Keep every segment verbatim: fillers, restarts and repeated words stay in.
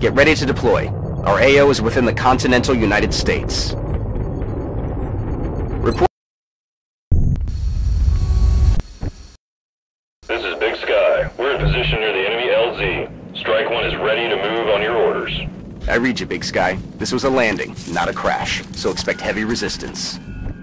Get ready to deploy. Our A O is within the continental United States. Report. This is Big Sky. We're in position near the enemy L Z. Strike One is ready to move on your orders. I read you, Big Sky. This was a landing, not a crash, so expect heavy resistance.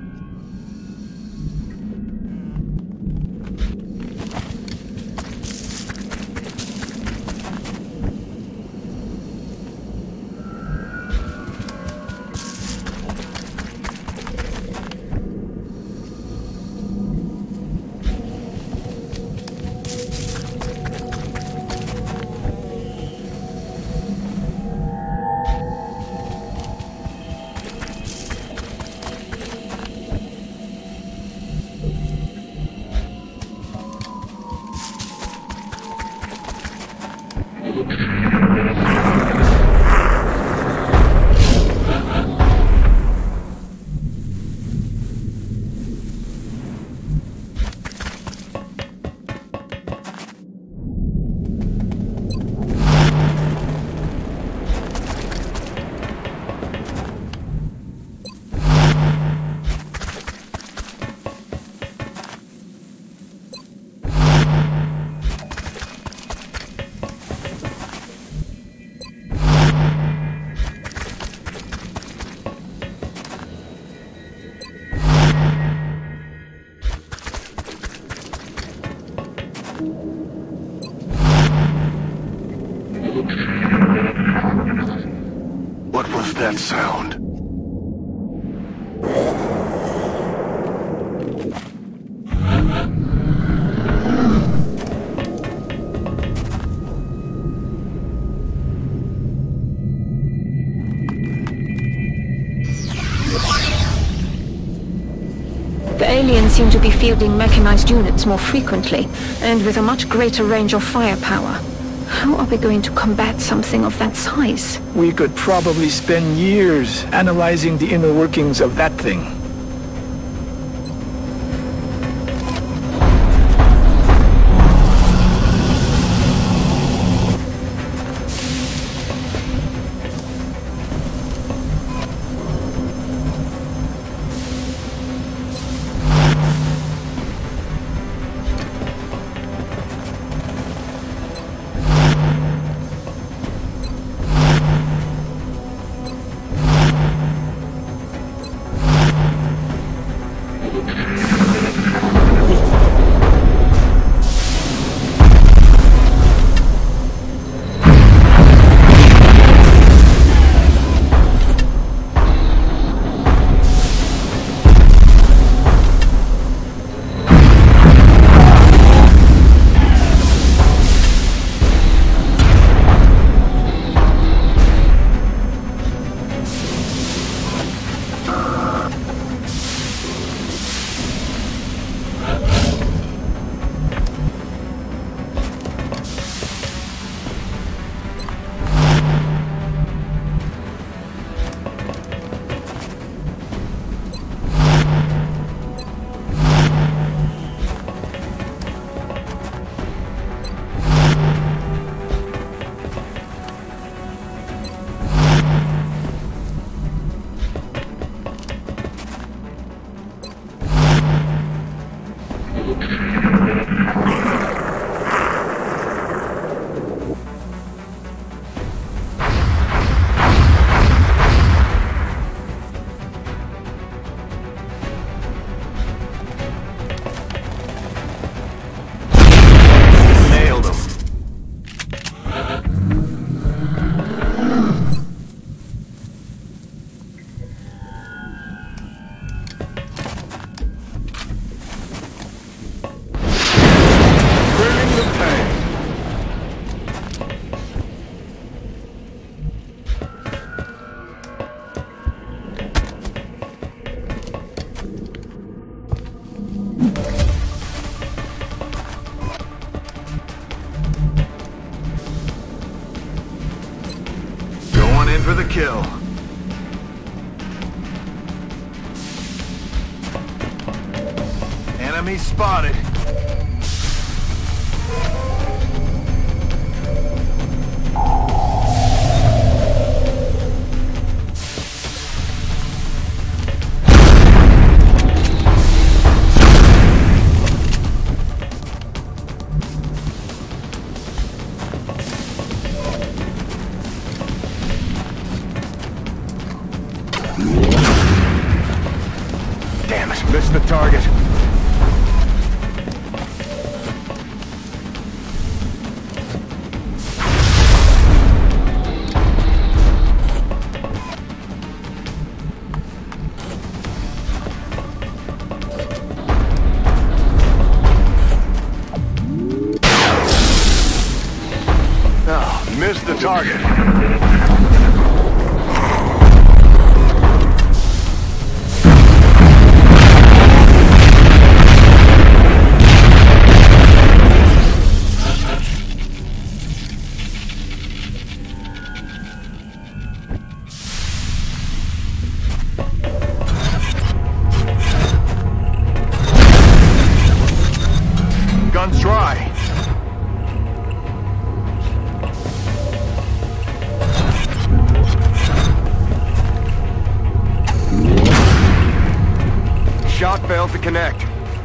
What was that sound? The aliens seem to be fielding mechanized units more frequently, and with a much greater range of firepower. How are we going to combat something of that size? We could probably spend years analyzing the inner workings of that thing. For the kill. Enemy spotted. target. Oh, missed the target. Guns dry. Shot failed to connect.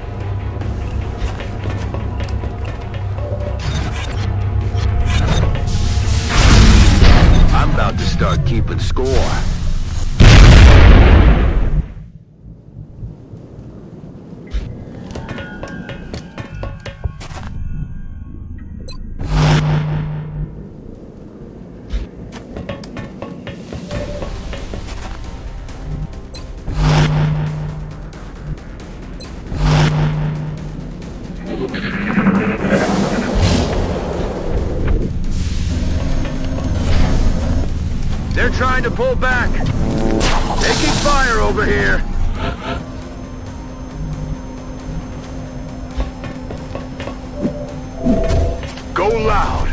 I'm about to start keeping score. They're trying to pull back. Taking fire over here. Go loud.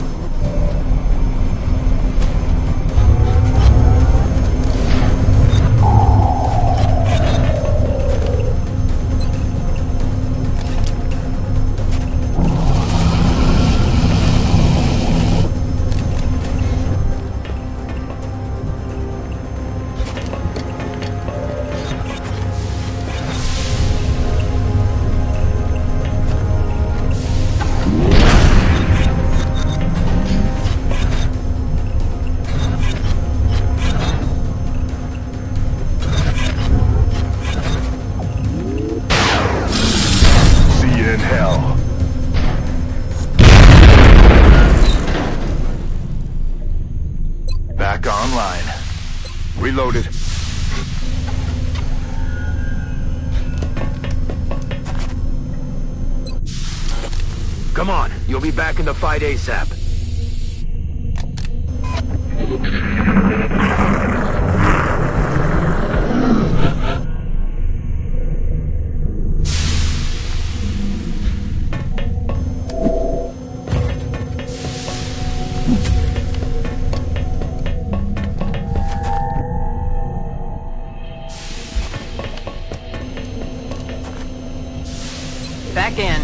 In hell. Back online. Reloaded. Come on, you'll be back in the fight ASAP. Back in.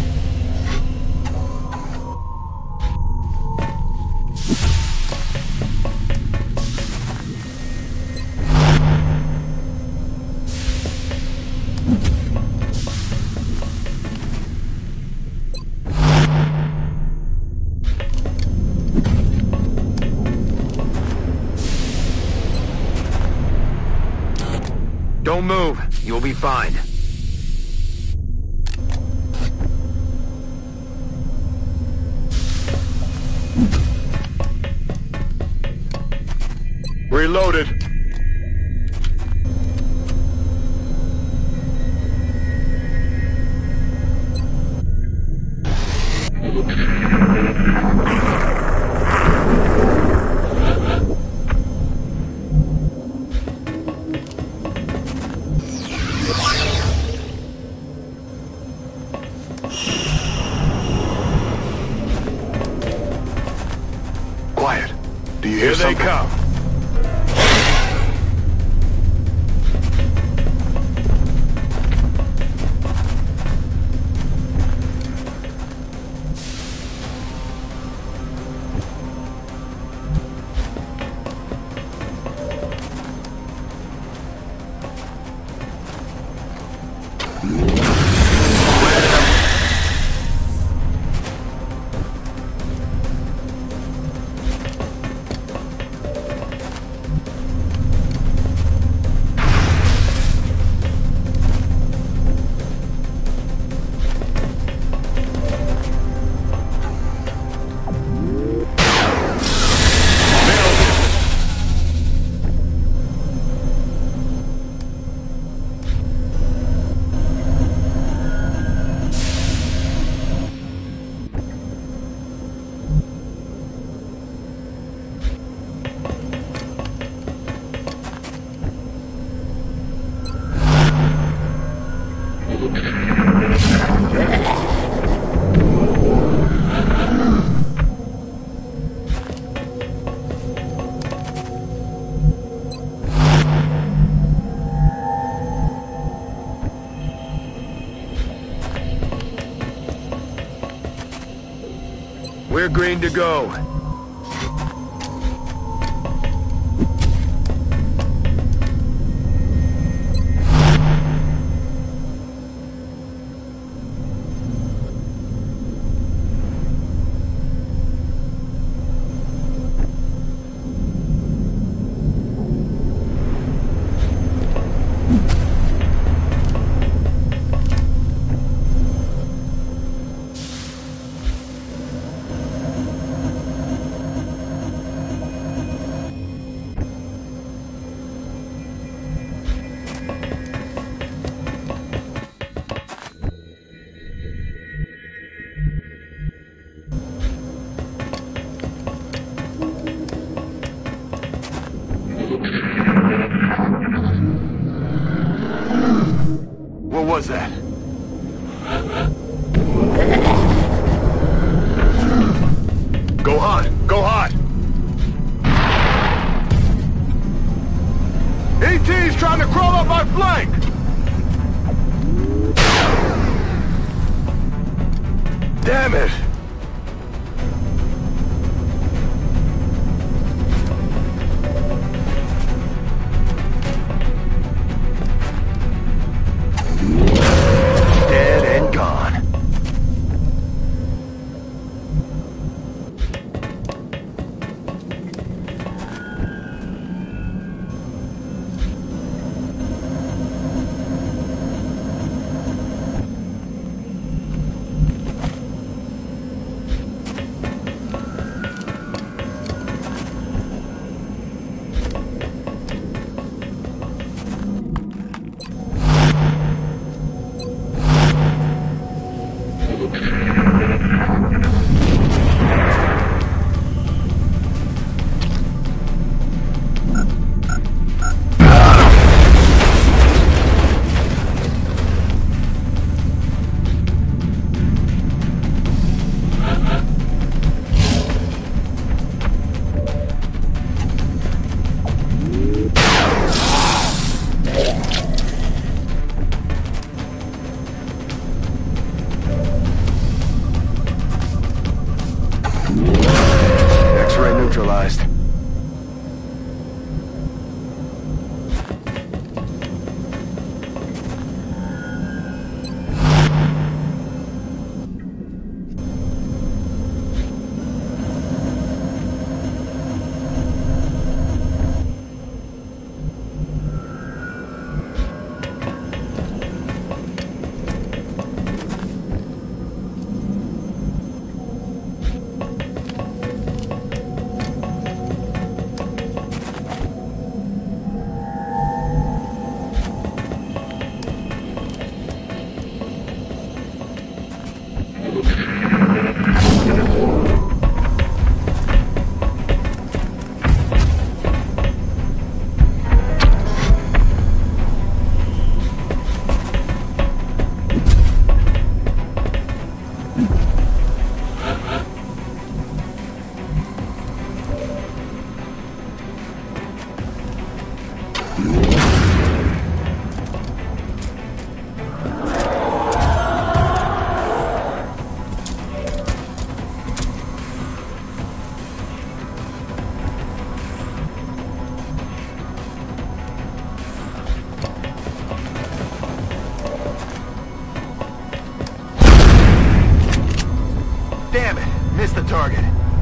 Don't move. You'll be fine. Reloaded. Quiet. Do you hear something? Here they come. You're green to go. What was that? Go hot! Go hot! E T's trying to crawl up my flank! Damn it! Dead and gone. X-ray neutralized. Damn it! Missed the target.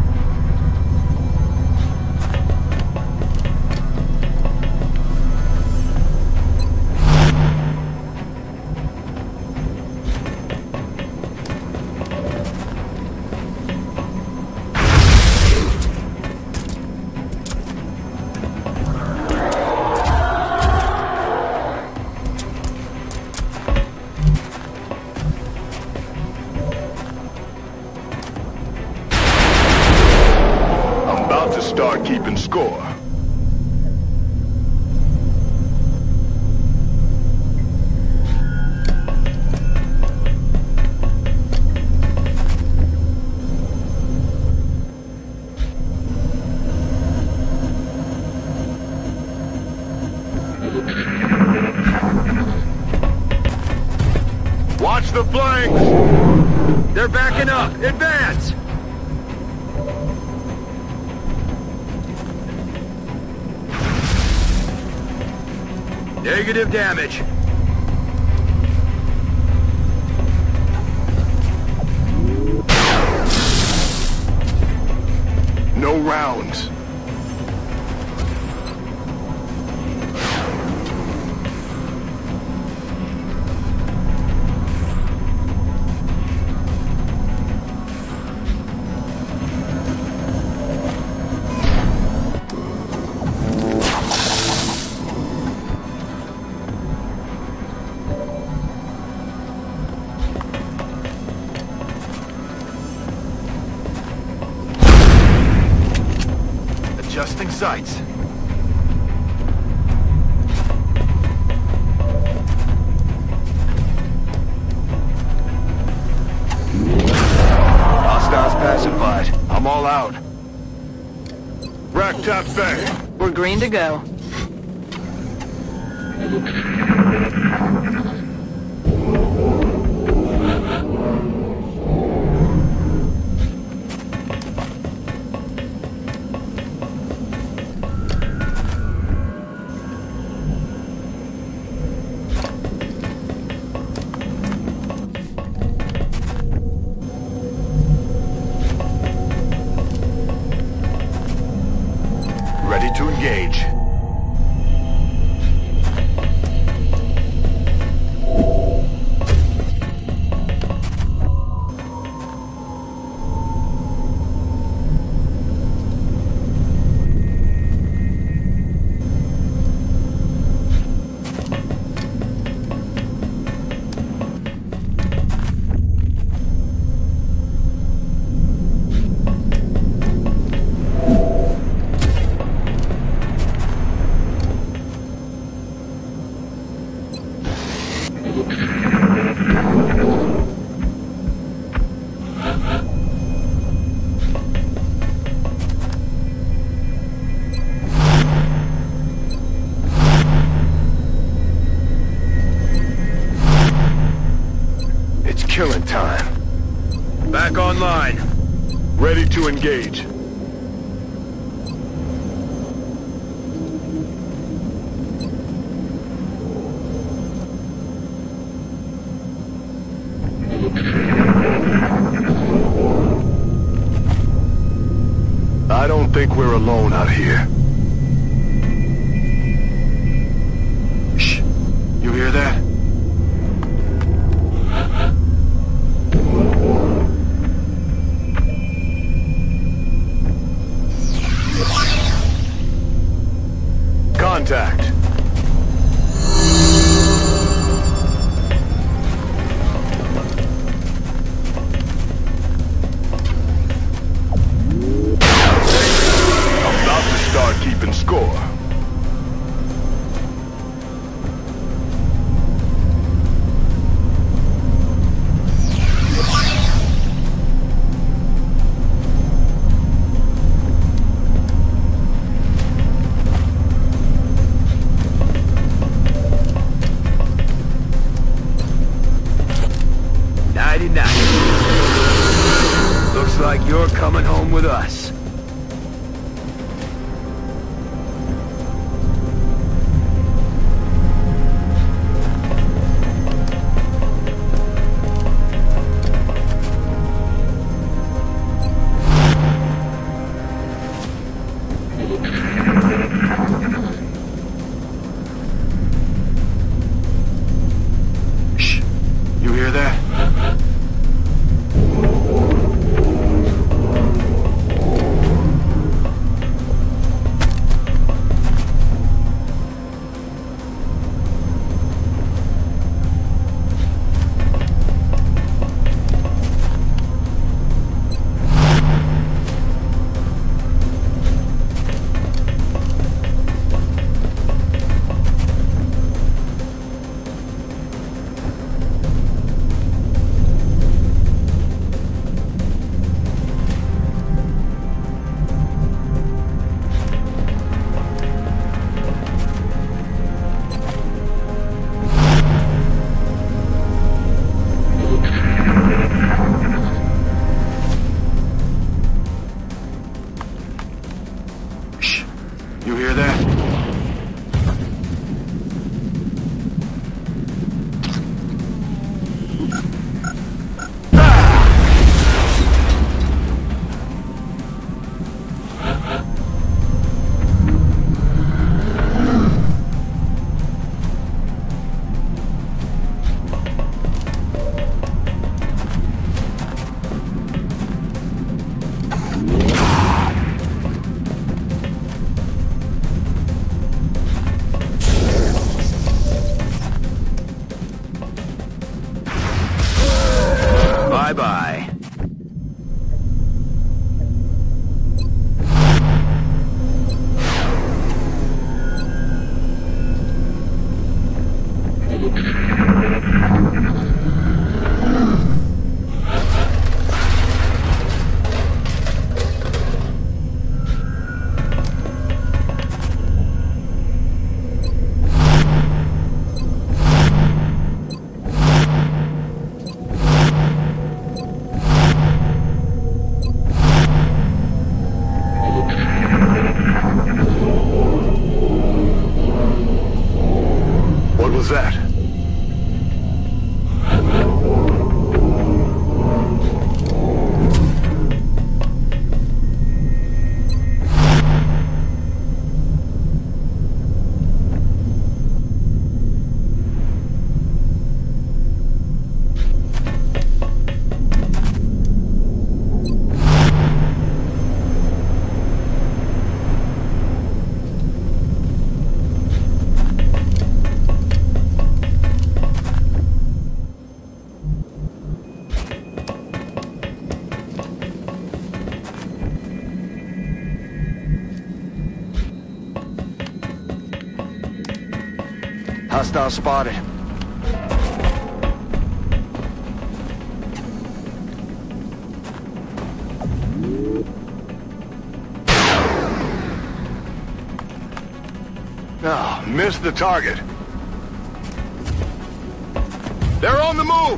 Start keeping score. Watch the flanks! They're backing up! Advance! Negative damage. No rounds. Adjusting sights. Hostiles pacified. I'm all out. Rack tap bang. We're green to go. Ready to engage. Killing time. Back online. Ready to engage. I don't think we're alone out here. Shh. You hear that? Contact. I'm about to start keeping score. Looks like you're coming home with us. Shh. You hear that? You hear that? Hostile spotted. Ah, missed the target. They're on the move!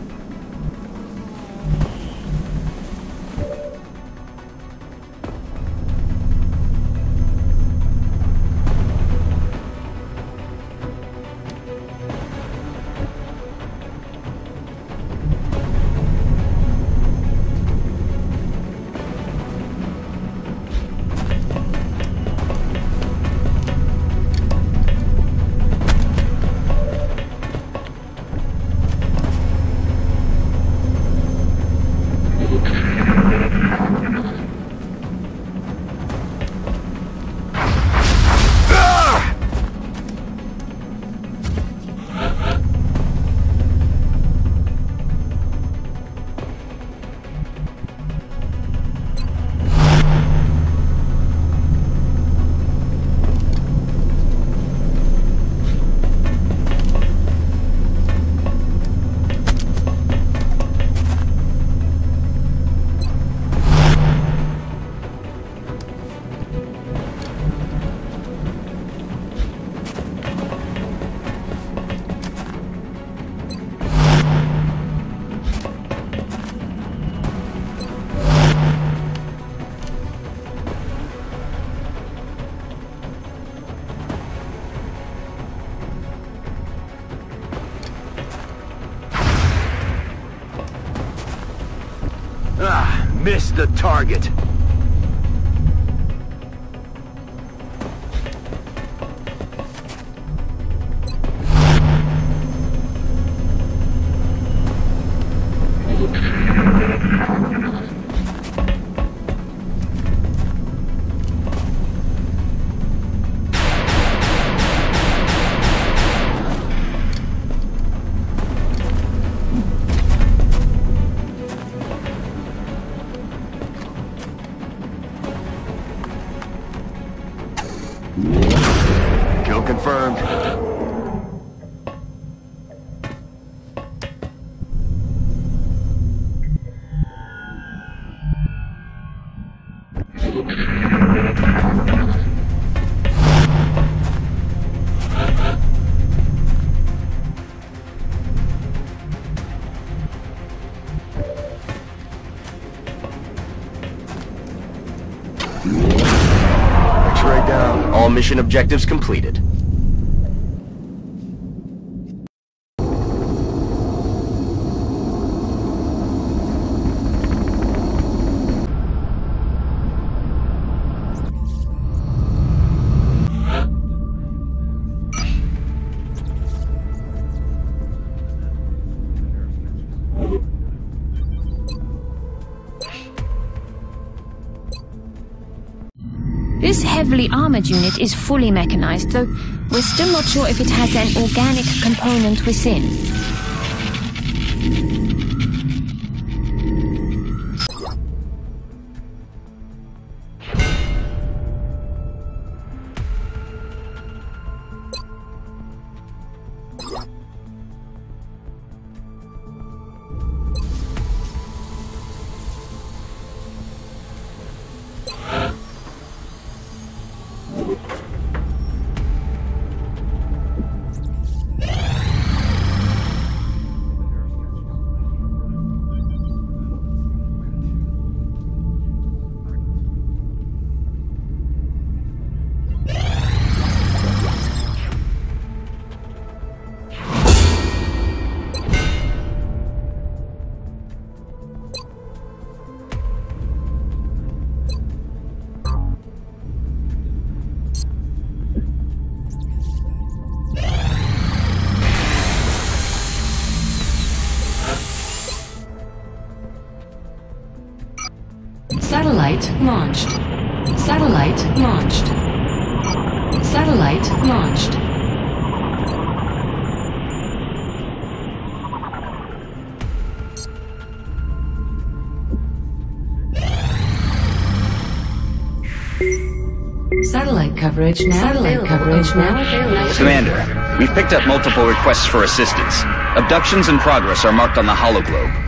Ah, missed the target. Kill confirmed. X-ray down. All mission objectives completed. This heavily armored unit is fully mechanized, though we're still not sure if it has an organic component within. Satellite launched. Satellite launched. Satellite launched. Satellite coverage now. Satellite coverage now. Commander, We've picked up multiple requests for assistance. Abductions in progress are marked on the hologlobe.